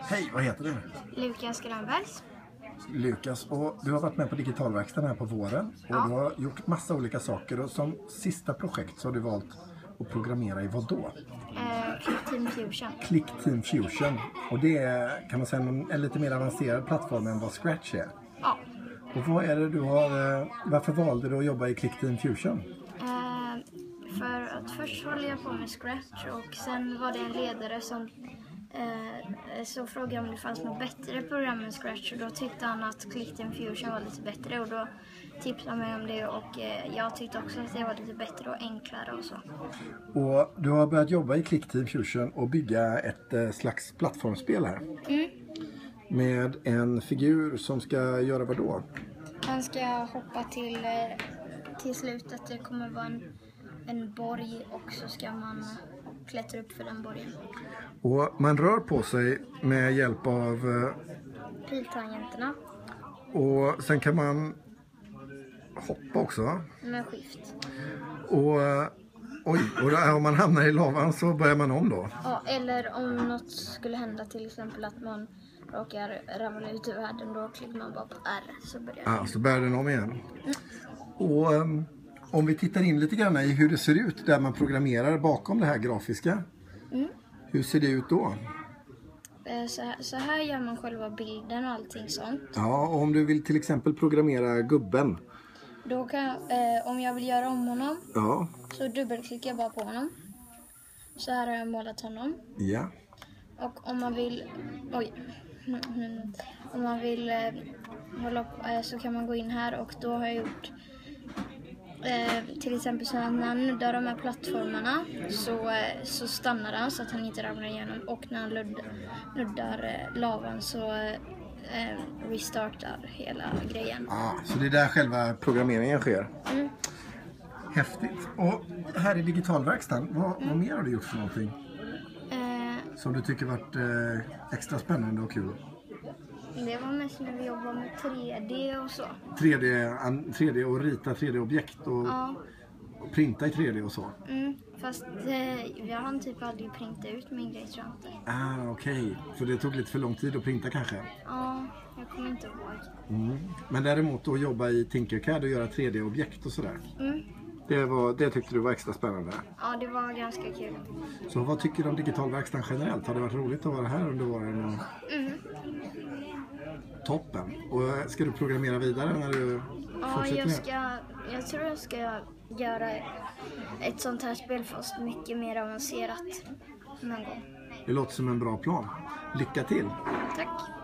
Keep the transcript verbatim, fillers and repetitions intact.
Hej, vad heter du? Lukas Grönbergs. Lukas, och du har varit med på Digitalverkstan här på våren. Och Ja. du har gjort massa olika saker. Och som sista projekt så har du valt att programmera i vad då? Eh, Click Team Fusion. Click Team Fusion. Och det är, kan man säga, en, en lite mer avancerad plattform än vad Scratch är. Ja. Och vad är det du har, eh, varför valde du att jobba i Click Team Fusion? Eh, för att först håller jag på med Scratch och sen var det en ledare som eh, så frågade om det fanns något bättre program än Scratch och då tyckte han att Click Team Fusion var lite bättre och då tipsade han mig om det och eh, jag tyckte också att det var lite bättre och enklare och så. Och du har börjat jobba i Click Team Fusion och bygga ett eh, slags plattformsspel här. Mm. Med en figur som ska göra vad då? Han ska hoppa till, eh, till slutet. Det kommer vara en, en borg och så ska man klättra upp för den borgen. Och man rör på sig med hjälp av... eh, Piltangenterna Och sen kan man hoppa också. med skift. Och, eh, oj, och då, om man hamnar i lavan så börjar man om då. Ja, eller om något skulle hända, till exempel att man råkar ramla ut ur världen, då klickar man bara på R så börjar Ja, så börjar den om igen. Och um, om vi tittar in lite grann i hur det ser ut där man programmerar bakom det här grafiska. Mm. Hur ser det ut då? Eh, Så här, så här gör man själva bilden och allting sånt. Ja, och om du vill till exempel programmera gubben. Då kan, eh, om jag vill göra om honom Ja, så dubbelklickar jag bara på honom. Så här har jag målat honom. ja. Och om man vill, oj, om man vill eh, hålla på, eh, så kan man gå in här och då har jag gjort eh, till exempel så att när han nuddar de här plattformarna så, eh, så stannar han så att han inte ramlar igenom och när han nuddar, nuddar eh, lavan så eh, restartar hela grejen. Ah, så det är där själva programmeringen sker. Mm. Häftigt. Och här i Digitalverkstan, vad, vad mer har du gjort för någonting Eh, som du tycker varit eh, extra spännande och kul? det var mest när vi jobbade med tre D och så. tre D, an- tre D och rita tre D-objekt och, Ja. och printa i tre D och så. Mm, fast eh, jag hann typ aldrig printa ut min grej, tror jag inte. Ah, okej. Så det tog lite för lång tid att printa kanske? Ja, jag kommer inte ihåg. Mm. Men däremot att jobba i Tinkercad och göra tre D-objekt och sådär. Mm. Det, var, det tyckte du var extra spännande. Ja, det var ganska kul. Så vad tycker du om Digitalverkstan generellt? Har det varit roligt att vara här under våren? Och... Mm. Toppen. Och ska du programmera vidare när du Ja, fortsätter jag, med? ska, jag tror jag ska göra ett sånt här spel fast mycket mer avancerat någon gång. Det låter som en bra plan. Lycka till! Tack!